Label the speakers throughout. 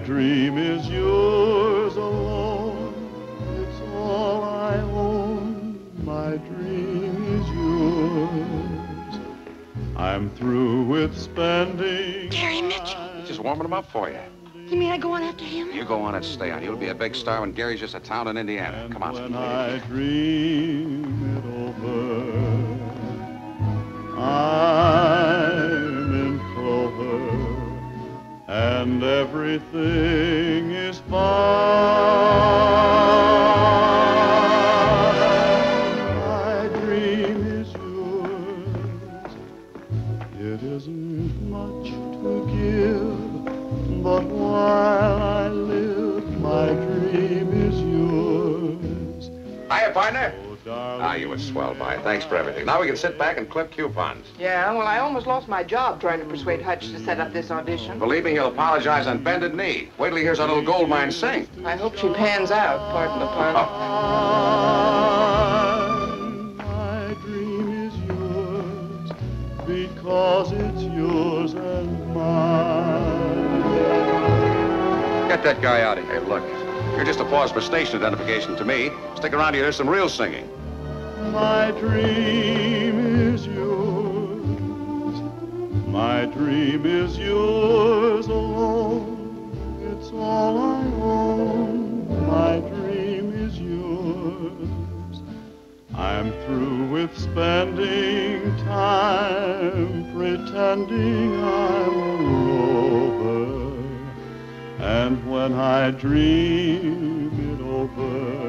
Speaker 1: dream is yours alone. It's all I own. My dream is yours. I'm through with spending.
Speaker 2: Gary Mitchell.
Speaker 3: He's just warming him up for you.
Speaker 2: You mean I go on after him?
Speaker 3: You go on and stay on. You'll be a big star when Gary's just a town in Indiana. Come on.
Speaker 1: When I dream it over, I'm in clover, and everything is fine. My dream is yours. It isn't much to give, but while I live, my dream is yours.
Speaker 3: Hiya, partner.
Speaker 1: Oh,
Speaker 3: You were swell, by. Thanks for everything. Now we can sit back and clip coupons.
Speaker 4: Yeah, well, I almost lost my job trying to persuade Hutch to set up this audition.
Speaker 3: Believe me, he'll apologize on bended knee. Wait till he hears our little gold mine sing.
Speaker 4: I hope she pans out, pardon the pun.
Speaker 1: My dream is yours, because it's yours and mine.
Speaker 3: Get that guy out of here. Look, you're just a pause for station identification to me. Stick around here, there's some real singing.
Speaker 1: My dream is yours. My dream is yours alone. It's all I own. My dream is yours. I'm through with spending time pretending I'm a rover. And when I dream it over,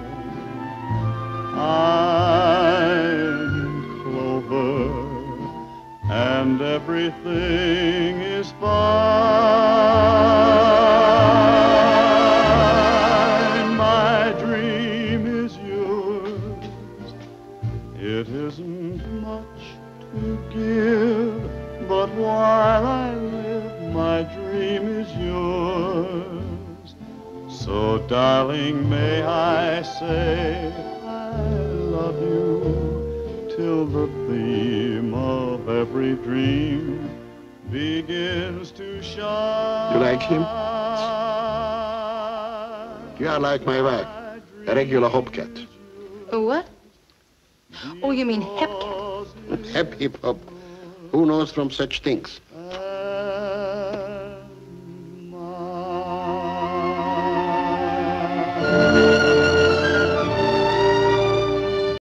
Speaker 1: I'm clover, and everything is fine. My dream is yours. It isn't much to give, but while I live, my dream is yours. So, darling, may I say I love you till the theme of every dream begins to shine.
Speaker 5: You like him? You are like my wife, a regular hopcat.
Speaker 2: A what? Oh, you mean hepcat?
Speaker 5: Hep hip hop. Who knows from such things?